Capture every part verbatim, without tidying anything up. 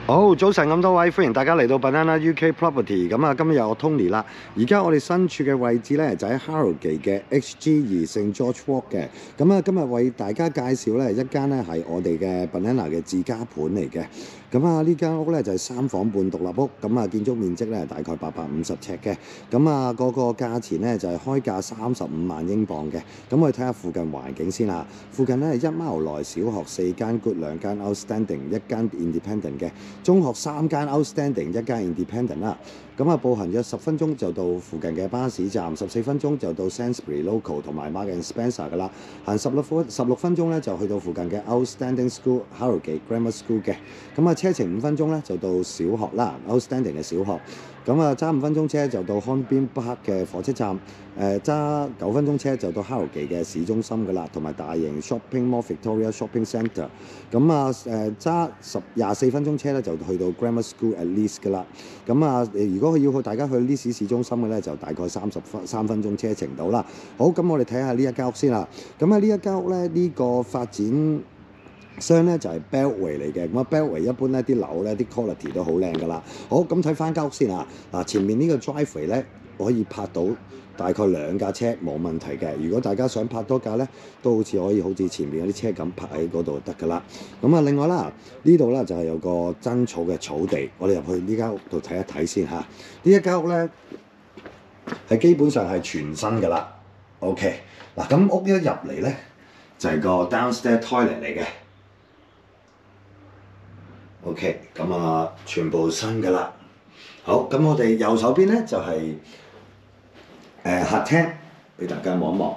好，早晨咁多位，歡迎大家嚟到 Banana U K Property。咁啊，今日有我 Tony 啦。而家我哋身處嘅位置咧，就喺 Harrogate 嘅 H G 二聖 George Walk 嘅。咁啊，今日為大家介紹咧一間咧係我哋嘅 Banana 嘅自家盤嚟嘅。咁啊，呢間屋咧就係三房半獨立屋，咁啊建築面積咧大概八百五十尺嘅。咁啊，嗰個價錢咧就係開價三十五萬英鎊嘅。咁我哋睇下附近環境先啦。附近咧係一 mile 內小學四間 good， 兩間 outstanding， 一間 independent 嘅。中學三間 outstanding， 一間 independent 啦。咁啊，步行約十分鐘就到附近嘅巴士站，十四分鐘就到 Sainsbury Local 同埋 Marks and Spencer 噶啦。行十六分十六分鐘咧就去到附近嘅 Outstanding School Harrogate Grammar School 嘅。咁啊，車程五分鐘咧就到小學啦 ，Outstanding 嘅小學。咁啊，揸五分鐘車就到 Hornby Park 嘅火車站。誒揸九分鐘車就到 Harrogate 嘅市中心噶啦，同埋大型 Shopping Mall Victoria Shopping Centre。咁啊誒揸十廿四分鐘車咧就去到 Grammar School at Leeds 噶啦。咁啊，如果佢要去大家去 Leeds 市中心嘅咧，就大概三十分三分鐘車程到啦。好，咁我哋睇下呢一間屋先啦。咁啊，呢一間屋咧，呢、這個發展商咧就係、是、Bellway 嚟嘅。咁啊 Bellway 一般咧啲樓咧啲 quality 都好靚噶啦。好，咁睇翻間屋先啊。嗱，前面呢個 driveway 咧可以泊到大概兩架車冇問題嘅。如果大家想泊多架咧，都好似可以好似前面嗰啲車咁泊喺嗰度得㗎啦。咁啊，另外啦，呢度咧就係、是、有個真草嘅草地，我哋入去呢間屋度睇一睇先嚇。呢一間屋咧係基本上係全新㗎啦。OK， 嗱咁屋一入嚟咧就係、是、個 downstairs toilet 嚟嘅。OK， 咁啊全部新㗎啦。好，咁我哋右手邊咧就係、是。誒、呃、客廳俾大家望一望，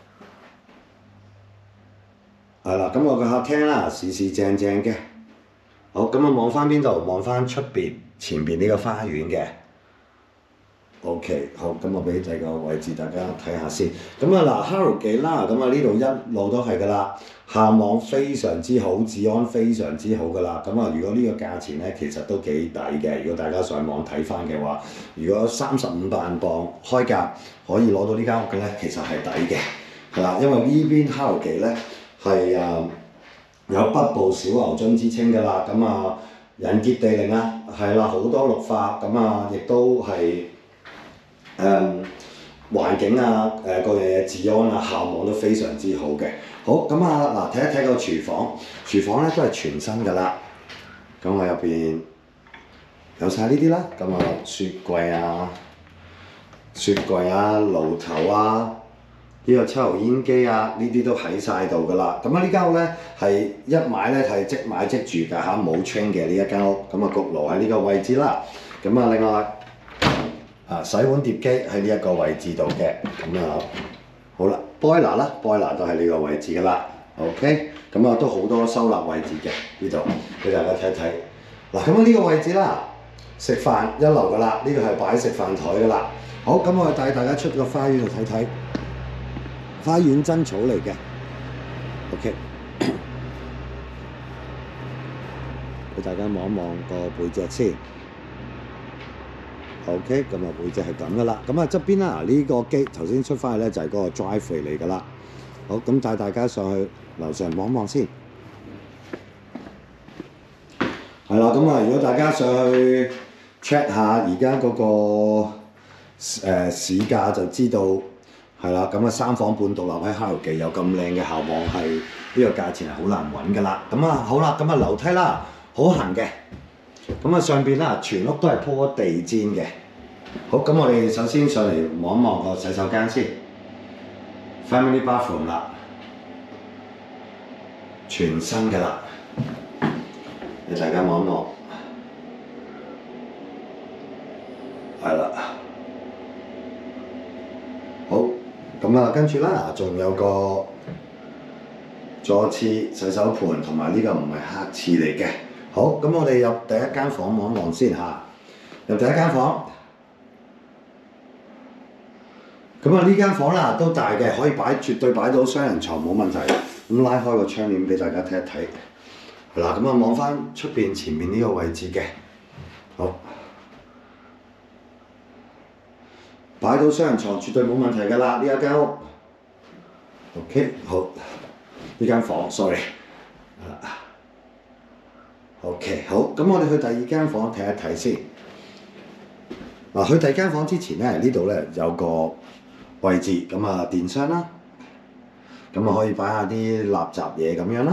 係啦，咁我個客廳啦，四四正正嘅。好，咁啊望翻邊度？望翻出邊前邊呢個花園嘅。OK， 好，咁我俾第二個位置大家睇下先。咁啊嗱 Harrogate 啦，咁啊呢度一路都係㗎啦，校網非常之好，治安非常之好㗎啦。咁啊，如果呢個價錢咧，其實都幾抵嘅。如果大家上網睇翻嘅話，如果三十五萬鎊開價可以攞到呢間屋嘅咧，其實係抵嘅，係啦，因為呢邊 Harrogate 咧係誒有北部小牛津之稱㗎啦。咁啊，人傑地靈啊，係啦，好多綠化，咁啊，亦都係。誒、嗯、環境啊，誒、呃、各樣嘢治安啊，校網都非常之好嘅。好，咁啊嗱，睇一睇個廚房，廚房咧都係全新㗎啦。咁我入邊有晒呢啲啦，咁啊雪櫃啊、雪櫃啊、爐頭啊，呢、這個抽油煙機啊，呢啲都喺晒度㗎啦。咁啊呢間屋咧係一買咧係即買即住㗎嚇，冇 chain 嘅呢一間屋。咁啊焗爐喺呢個位置啦。咁啊另外。啊！洗碗碟機喺呢一個位置度嘅，咁啊好啦 ，boiler 啦 ，boiler 都喺呢個位置噶啦 ，OK， 咁啊都好多收納位置嘅呢度，俾大家睇睇。嗱，咁啊呢個位置啦，食飯一流噶啦，呢個係擺食飯台噶啦。好，咁我帶大家出個花園度睇睇，花園真草嚟嘅 ，OK， 俾大家望一望個背脊先。OK， 咁啊背脊係咁噶啦，咁啊側邊啦，呢、這個機頭先出翻去咧就係嗰個 driveway 嚟噶啦。好，咁帶大家上去樓上望望先。係啦，咁啊如果大家上去 check 下而家嗰個誒、呃、市價就知道係啦。咁啊三房半獨立喺 Harrogate有咁靚嘅校網係呢、這個價錢係好難揾噶啦。咁啊好啦，咁啊樓梯啦好行嘅。咁啊上邊啦，全屋都係鋪地氈嘅。好，咁我哋首先上嚟望一望個洗手間先 ，family bathroom 啦，全新㗎啦，俾大家望一望，係啦。好，咁啊跟住啦，仲有個坐廁、洗手盤同埋呢個唔係客廁嚟嘅。好，咁我哋入第一間房望一望先嚇。入第一間房，咁啊呢間房啦都大嘅，可以擺絕對擺到雙人床冇問題。咁拉開個窗簾俾大家睇一睇，係啦。咁啊望翻出邊前面呢個位置嘅，好，擺到雙人床絕對冇問題㗎啦。呢一間屋 ，OK， 好，呢間房 ，sorry， 係啦。 OK， 好，咁我哋去第二間房睇一睇先。嗱，去第二間房之前咧，呢度咧有個位置，咁啊電箱啦，咁啊可以擺下啲垃圾嘢咁樣啦。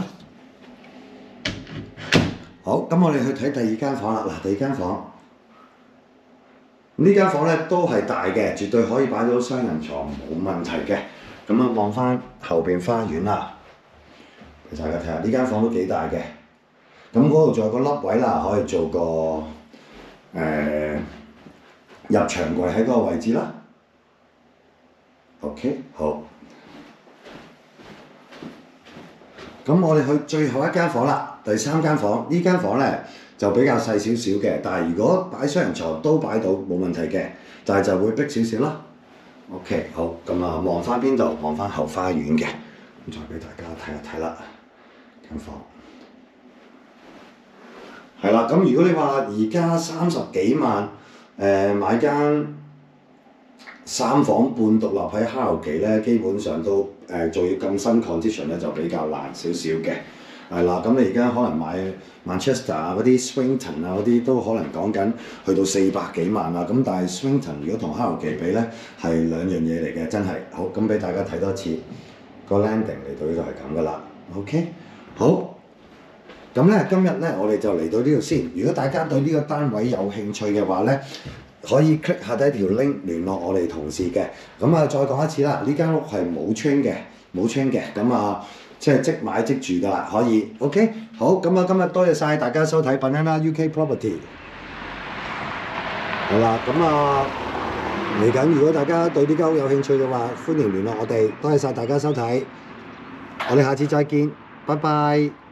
好，咁我哋去睇第二間房啦。嗱，第二間房，呢間房咧都係大嘅，絕對可以擺到雙人床冇問題嘅。咁啊望翻後邊花園啦，俾大家睇下呢間房都幾大嘅。咁嗰度仲有個凹位啦，可以做個誒、呃、入牆櫃喺嗰個位置啦。OK， 好。咁我哋去最後一間房啦，第三間房。呢間房咧就比較細少少嘅，但係如果擺雙人床都擺到冇問題嘅，但係就會逼少少啦。OK， 好。咁啊望翻邊度？望翻後花園嘅。咁再俾大家睇一睇啦，間房。係啦，咁如果你話而家三十幾萬，誒、呃、買間三房半獨立喺哈羅奇咧，基本上都誒仲、呃、要咁新 condition 咧，就比較難少少嘅。係啦，咁你而家可能買 Manchester 啊嗰啲 Swington 啊嗰啲都可能講緊去到四百幾萬啦。咁但係 Swington 如果同哈羅奇比咧，係兩樣嘢嚟嘅，真係好。咁俾大家睇多次個 landing 嚟到呢度係咁噶啦。OK， 好。咁咧，今日咧，我哋就嚟到呢度先。如果大家對呢個單位有興趣嘅話咧，可以 click 下低條 link 聯絡我哋同事嘅。咁啊，再講一次啦，呢間屋係冇 train 嘅，冇 train 嘅。咁啊，即係即買即住㗎啦，可以。OK， 好。咁啊，今日多謝晒大家收睇 Banana U K Property。好啦，咁啊，嚟緊如果大家對呢間屋有興趣嘅話，歡迎聯絡我哋。多謝晒大家收睇，我哋下次再見，拜拜。